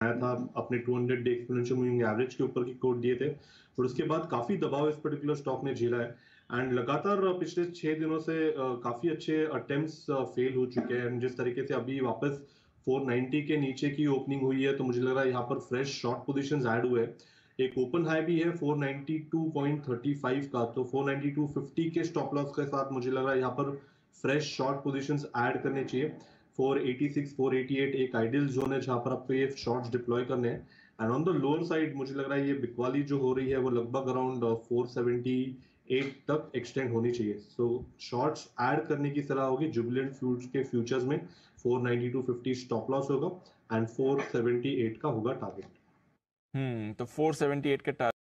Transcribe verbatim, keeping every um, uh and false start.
आया था, अपने two hundred day exponential moving average के ऊपर की कोट दिए थे और उसके बाद काफी दबाव इस पर्टिकुलर स्टॉक ने झेला है एंड लगातार पिछले छह दिनों से uh, काफी अच्छे अटेम्प्ट्स फेल हो चुके हैं। जिस तरीके से अभी वापस फोर नाइंटी के नीचे की ओपनिंग हुई है तो मुझे लग रहा है यहाँ पर फ्रेश शॉर्ट पोजीशंस ऐड हुए हैं। एक ओपन हाई भी है four ninety two point thirty five का, तो फोर नाइंटी टू फिफ्टी के स्टॉप लॉस के साथ मुझे लग रहा है यहाँ पर फ्रेश शॉर्ट पोजीशंस ऐड करने चाहिए। Four eighty six four eighty eight एक आइडियल जोन है जहां पर आपको ये शॉर्ट्स डिप्लॉय करने हैं and on the lower side मुझे लग रहा है ये बिकवाली जो हो रही है वो लगभग अराउंड फोर सेवेंटी एट तक एक्सटेंड होनी चाहिए। सो शॉर्ट्स ऐड करने की सलाह होगी जुबिलेंट फ्यूल्स के फ्यूचर्स में। Four ninety two fifty stop loss होगा एंड फोर सेवेंटी एट का होगा टारगेट। हम्म तो फोर सेवेंटी एट के